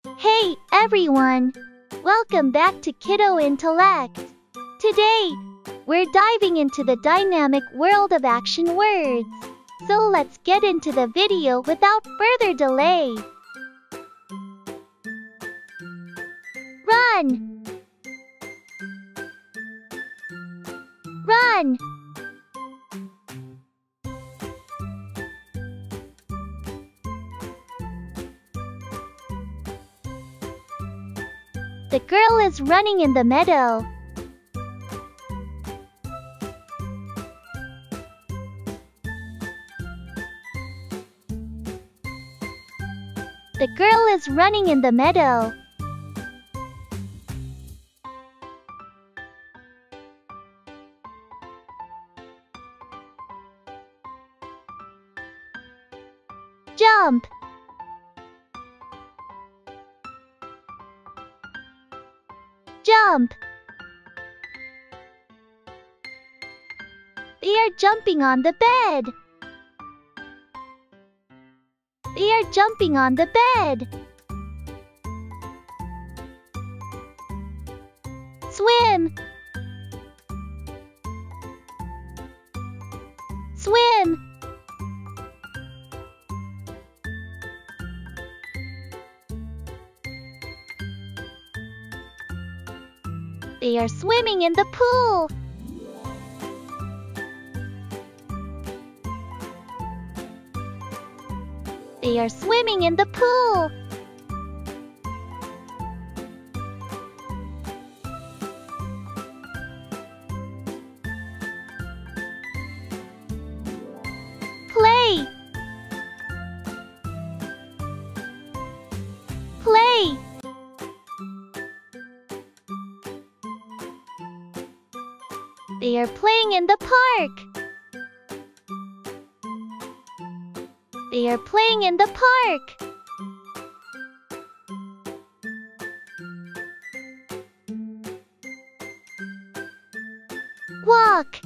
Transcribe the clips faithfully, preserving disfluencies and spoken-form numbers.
Hey, everyone! Welcome back to Kiddo Intellect. Today, we're diving into the dynamic world of action words. So let's get into the video without further delay. Run! Run! The girl is running in the meadow. The girl is running in the meadow. Jump! Jump! They are jumping on the bed. They are jumping on the bed. Swim! Swim! They are swimming in the pool. They are swimming in the pool. Play! Play! They are playing in the park. They are playing in the park. Walk.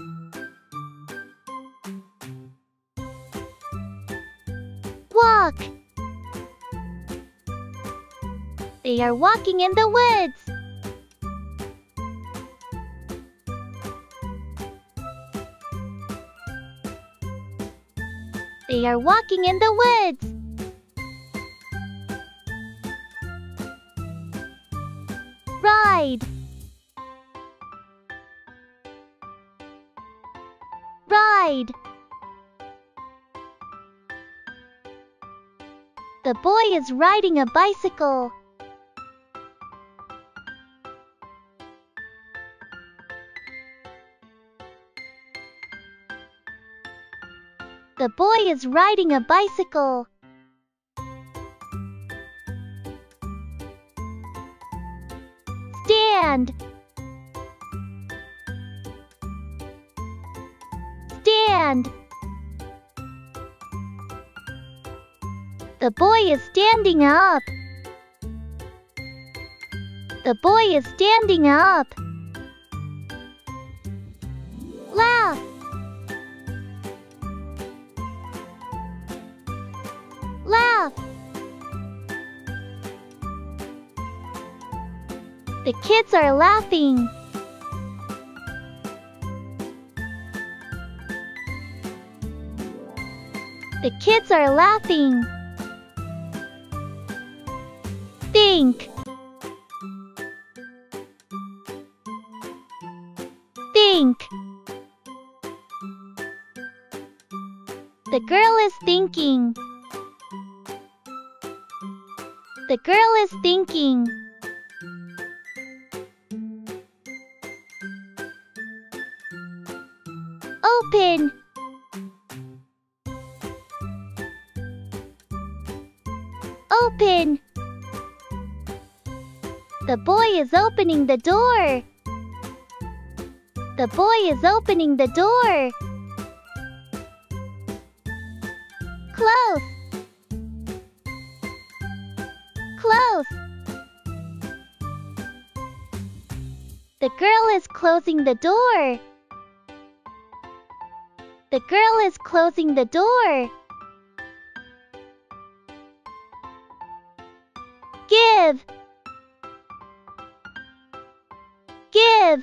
Walk. They are walking in the woods. They are walking in the woods. Ride. Ride. The boy is riding a bicycle. The boy is riding a bicycle. Stand. Stand. The boy is standing up. The boy is standing up. Laugh. Laugh. The kids are laughing. The kids are laughing. Think. Think. The girl is thinking. The girl is thinking. Open. Open. The boy is opening the door. The boy is opening the door. Close. Close. The girl is closing the door. The girl is closing the door. Give. Give. Give.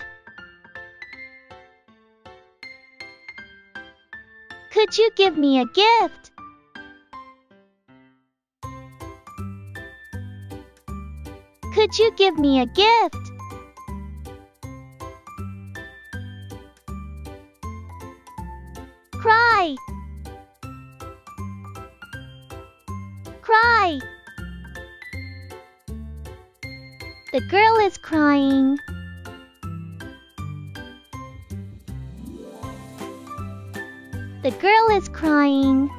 Could you give me a gift? Could you give me a gift? Cry. Cry. The girl is crying. The girl is crying.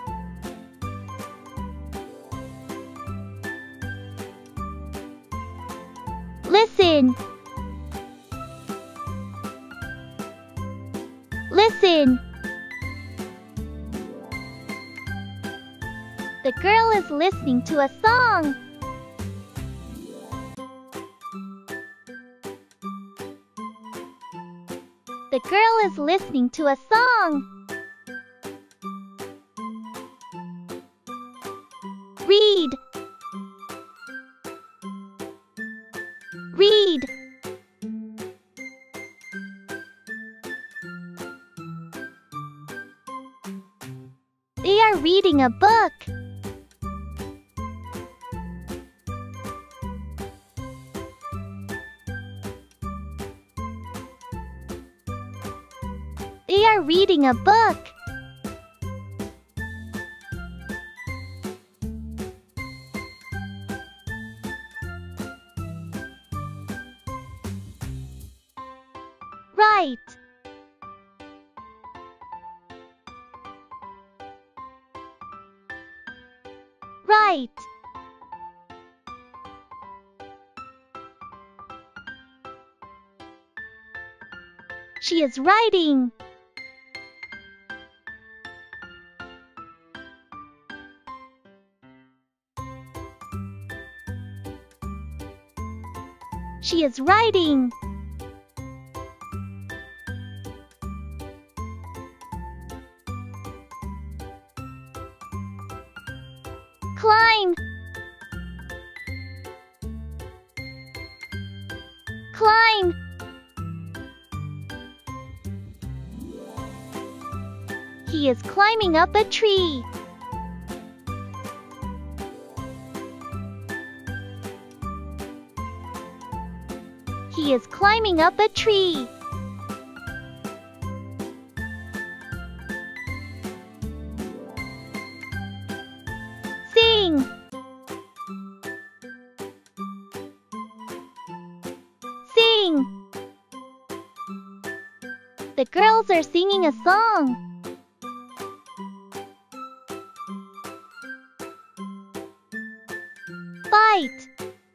Listen. Listen. The girl is listening to a song. The girl is listening to a song. Read. Read. They are reading a book. They are reading a book. Right. Right. She is writing. She is writing. Climb. Climb. He is climbing up a tree. He is climbing up a tree. Sing. Sing. The girls are singing a song. Fight.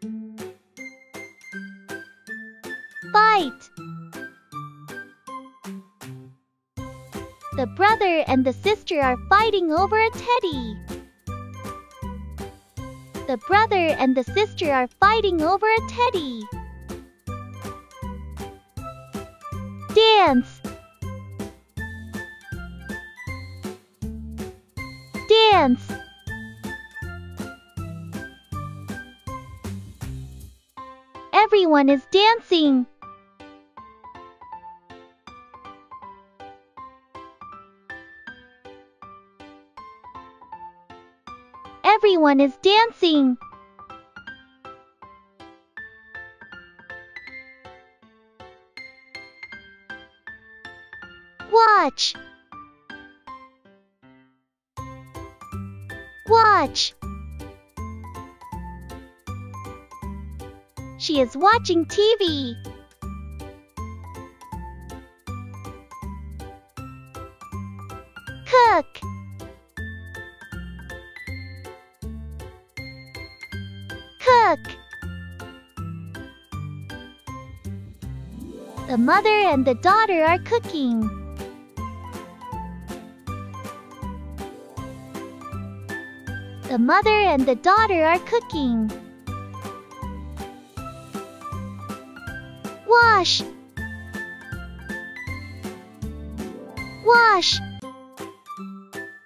Fight. The brother and the sister are fighting over a teddy. The brother and the sister are fighting over a teddy. Dance. Dance. Everyone is dancing. Everyone is dancing. Watch. Watch. She is watching T V. Cook. Cook. The mother and the daughter are cooking. The mother and the daughter are cooking. Wash. Wash.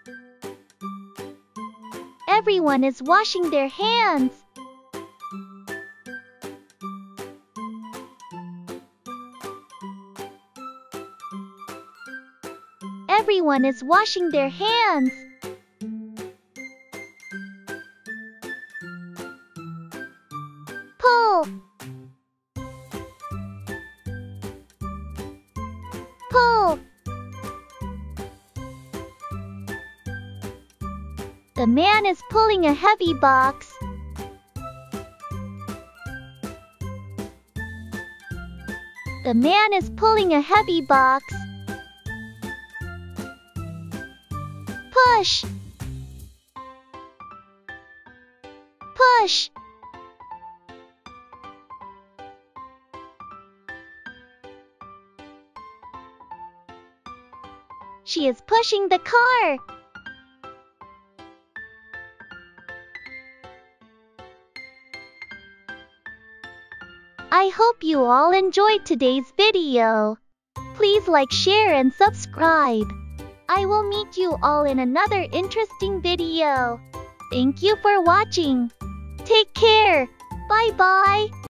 Everyone is washing their hands. everyone is washing their hands. Pull. Pull. The man is pulling a heavy box. The man is pulling a heavy box. Push. Push. She is pushing the car. I hope you all enjoyed today's video. Please like, share, and subscribe. I will meet you all in another interesting video. Thank you for watching. Take care. Bye-bye.